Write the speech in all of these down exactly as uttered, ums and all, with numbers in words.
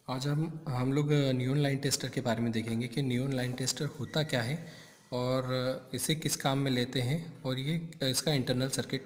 आज हम हम लोग नियॉन लाइन टेस्टर के बारे में देखेंगे कि नियॉन लाइन टेस्टर होता क्या है और इसे किस काम में लेते हैं और ये इसका इंटरनल सर्किट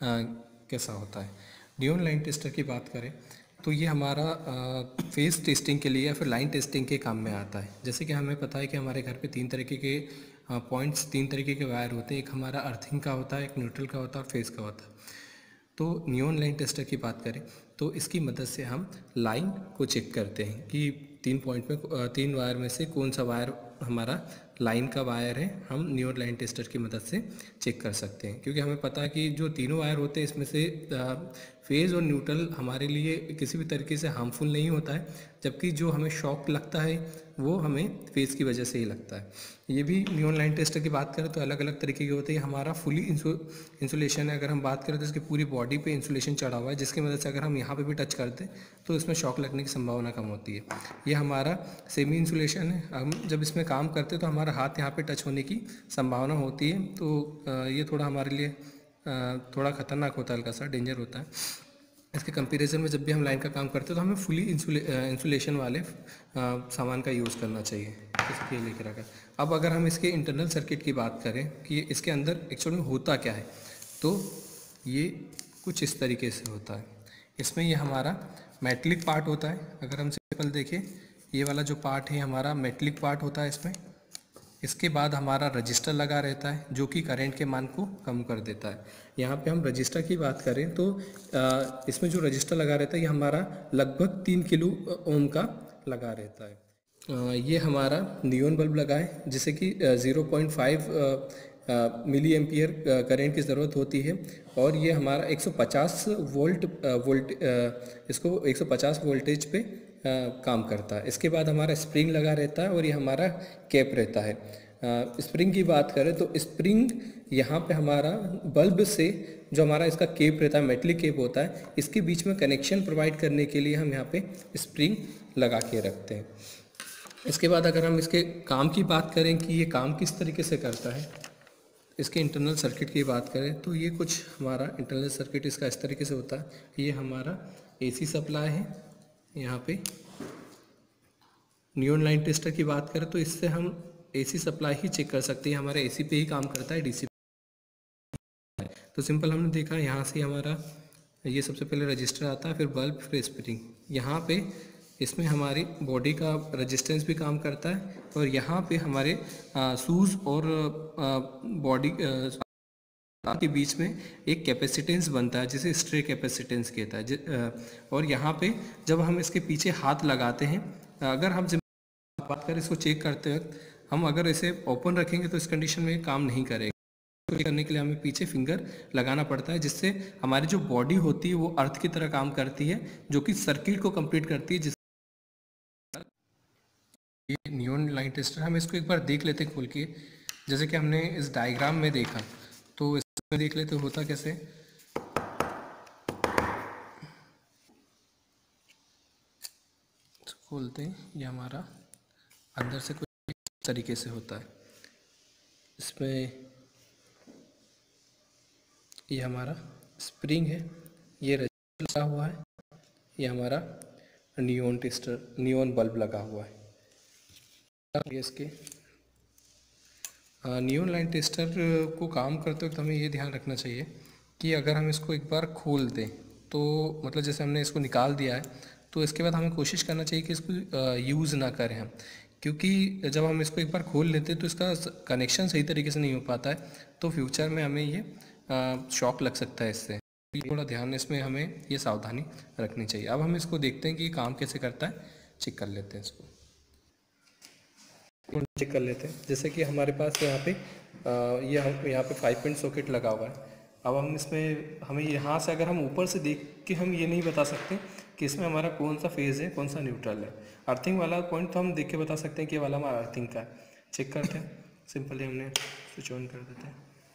कैसा होता है। नियॉन लाइन टेस्टर की बात करें तो ये हमारा फेस टेस्टिंग के लिए या फिर लाइन टेस्टिंग के काम में आता है। जैसे कि हमें पता है कि हमारे घर पे तीन तरीके के पॉइंट्स तीन तरीके के वायर होते हैं। एक हमारा अर्थिंग का होता है, एक न्यूट्रल का होता है और फेस का होता है। तो नियॉन लाइन टेस्टर की बात करें तो इसकी मदद से हम लाइन को चेक करते हैं कि तीन पॉइंट में तीन वायर में से कौन सा वायर हमारा लाइन का वायर है। हम नियॉन लाइन टेस्टर की मदद से चेक कर सकते हैं, क्योंकि हमें पता है कि जो तीनों वायर होते हैं इसमें से फेज़ और न्यूट्रल हमारे लिए किसी भी तरीके से हार्मफुल नहीं होता है, जबकि जो हमें शॉक लगता है वो हमें फेज़ की वजह से ही लगता है। ये भी नियॉन लाइन टेस्टर की बात करें तो अलग अलग तरीके के होते हैं। हमारा फुली इंसुलेशन है, अगर हम बात करें तो इसकी पूरी बॉडी पे इंसुलेशन चढ़ा हुआ है, जिसकी मदद से अगर हम यहाँ पे भी टच करते हैं तो इसमें शॉक लगने की संभावना कम होती है। ये हमारा सेमी इंसुलेशन है, हम जब इसमें काम करते हैं तो हमारा हाथ यहाँ पे टच होने की संभावना होती है, तो ये थोड़ा हमारे लिए थोड़ा ख़तरनाक होता है, हल्का सा डेंजर होता है। इसके कंपैरिजन में जब भी हम लाइन का काम करते हैं तो हमें फुली इंसुले इंसुलेशन वाले सामान का यूज़ करना चाहिए, जैसे कि लेकर रखा। अब अगर हम इसके इंटरनल सर्किट की बात करें कि इसके अंदर एक्चुअली में होता क्या है, तो ये कुछ इस तरीके से होता है। इसमें ये हमारा मेटलिक पार्ट होता है। अगर हम सिंपल देखें, ये वाला जो पार्ट है हमारा मेटलिक पार्ट होता है इसमें। इसके बाद हमारा रजिस्टर लगा रहता है जो कि करंट के मान को कम कर देता है। यहाँ पे हम रजिस्टर की बात करें तो इसमें जो रजिस्टर लगा रहता है ये हमारा लगभग तीन किलो ओम का लगा रहता है। ये हमारा नियॉन बल्ब लगा है जिसे कि zero point five milli ampere current की ज़रूरत होती है, और ये हमारा एक सौ पचास वोल्ट वोल्ट इसको एक सौ पचास वोल्टेज पे आ, काम करता है। इसके बाद हमारा स्प्रिंग लगा रहता है और ये हमारा कैप रहता है। आ, स्प्रिंग की बात करें तो स्प्रिंग यहाँ पे हमारा बल्ब से जो हमारा इसका केप रहता है, मेटलिक केप होता है, इसके बीच में कनेक्शन प्रोवाइड करने के लिए हम यहाँ पे स्प्रिंग लगा के रखते हैं। इसके बाद अगर हम इसके काम की बात करें कि ये काम किस तरीके से करता है, इसके इंटरनल सर्किट की बात करें तो ये कुछ हमारा इंटरनल सर्किट इसका इस तरीके से होता है। ये हमारा एसी सप्लाई है। यहाँ पे नियॉन लाइन टेस्टर की बात करें तो इससे हम एसी सप्लाई ही चेक कर सकते हैं, हमारा एसी पे ही काम करता है, डीसी। तो सिंपल हमने देखा यहाँ से हमारा ये सबसे पहले रजिस्टर आता है, फिर बल्ब, फिर स्प्रिंग। यहाँ पे इसमें हमारी बॉडी का रेजिस्टेंस भी काम करता है, और यहाँ पे हमारे शूज़ और बॉडी के बीच में एक कैपेसिटेंस बनता है जिसे स्ट्रे कैपेसिटेंस कहता है। और यहाँ पे जब हम इसके पीछे हाथ लगाते हैं, अगर हम बात करें इसको चेक करते वक्त, हम अगर इसे ओपन रखेंगे तो इस कंडीशन में काम नहीं करेगा। तो करने के लिए हमें पीछे फिंगर लगाना पड़ता है, जिससे हमारी जो बॉडी होती है वो अर्थ की तरह काम करती है, जो कि सर्किट को कंप्लीट करती है। जिस ये नियॉन लाइन टेस्टर, हम इसको एक बार देख लेते हैं खोल के, जैसे कि हमने इस डायग्राम में देखा। तो इसमें देख लेते होता कैसे। खोलते हैं, ये हमारा अंदर से कुछ इस तरीके से होता है। इसमें ये हमारा स्प्रिंग है, ये रजिस्टर लगा हुआ है, ये हमारा नियॉन टेस्टर नियॉन बल्ब लगा हुआ है। इसके नियॉन लाइन टेस्टर को काम करते वक्त हमें ये ध्यान रखना चाहिए कि अगर हम इसको एक बार खोल दें तो मतलब जैसे हमने इसको निकाल दिया है, तो इसके बाद हमें कोशिश करना चाहिए कि इसको यूज़ ना करें हम, क्योंकि जब हम इसको एक बार खोल लेते हैं तो इसका कनेक्शन सही तरीके से नहीं हो पाता है, तो फ्यूचर में हमें ये शॉक लग सकता है इससे। थोड़ा ध्यान इसमें हमें ये सावधानी रखनी चाहिए। अब हम इसको देखते हैं कि काम कैसे करता है, चेक कर लेते हैं इसको चेक कर लेते हैं। जैसे कि हमारे पास यहाँ पे ये हम यहाँ पे फाइव पिन सॉकेट लगा हुआ है। अब हम इसमें हमें यहाँ से अगर हम ऊपर से देख के हम ये नहीं बता सकते कि इसमें हमारा कौन सा फेज़ है, कौन सा न्यूट्रल है। अर्थिंग वाला पॉइंट तो हम देख के बता सकते हैं कि ये वाला हमारा अर्थिंग का है। चेक करते हैं, सिंपली हमने स्विच ऑन कर देते हैं।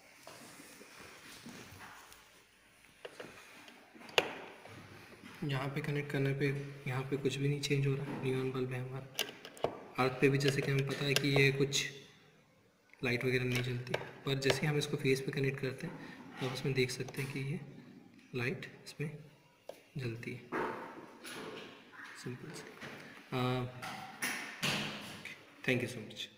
यहाँ पे कनेक्ट करने पे यहाँ पे कुछ भी नहीं चेंज हो रहा, नियॉन बल्ब है हमारा। अर्थ पे भी जैसे कि हमें पता है कि ये कुछ लाइट वगैरह नहीं जलती, पर जैसे ही हम इसको फेस पे कनेक्ट करते हैं तो आप इसमें देख सकते हैं कि ये लाइट इसमें जलती है, सिंपल से। Thank you so much.